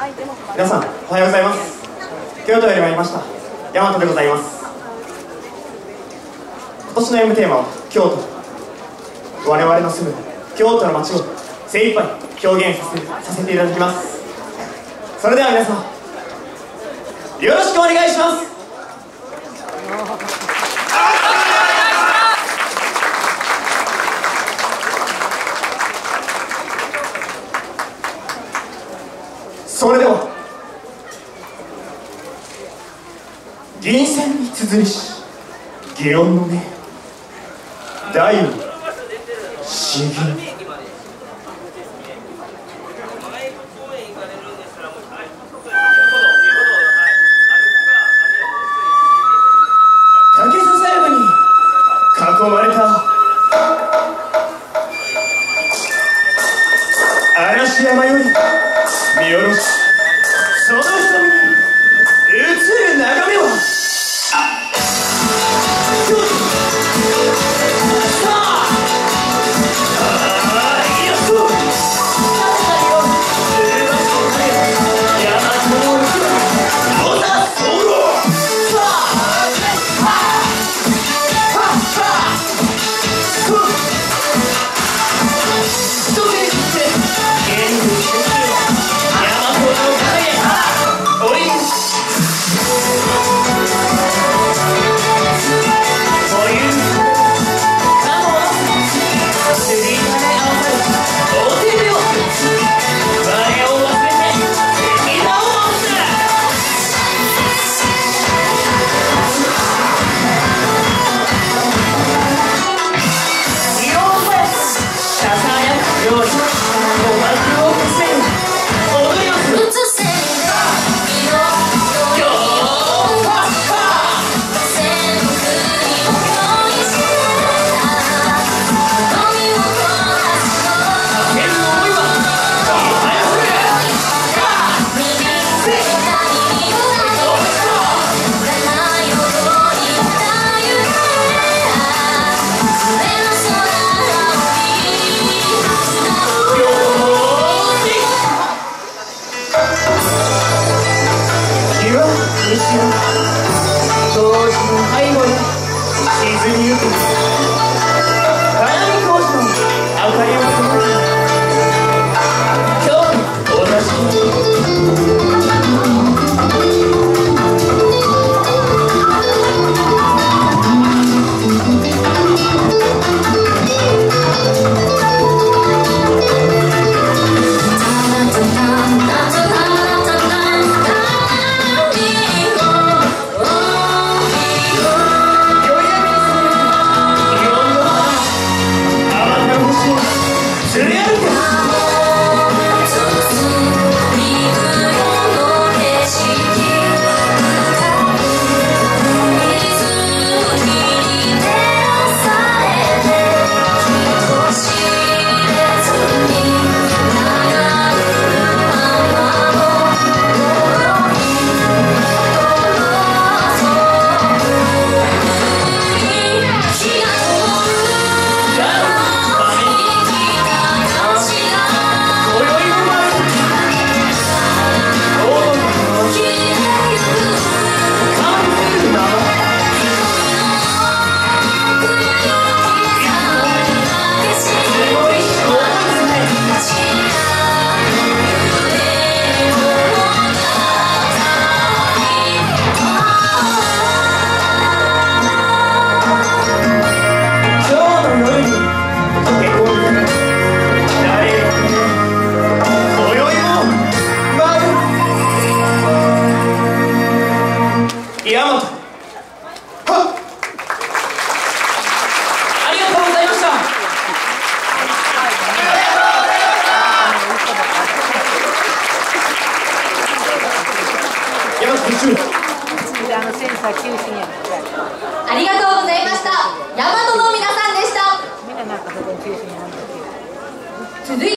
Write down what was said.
皆さんおはようございます。京都より参りました大和でございます。今年の演舞テーマは京都。我々の住む京都の街を精一杯表現させていただきます。それでは皆さんよろしくお願いします。それでは銀線に綴りし祇園の目大の詩吟。竹ささやかに囲まれた嵐山より見下ろし、その瞳に映る眺めは当時の背後に沈みゆく花見工事の明かりを灯る今日のお座敷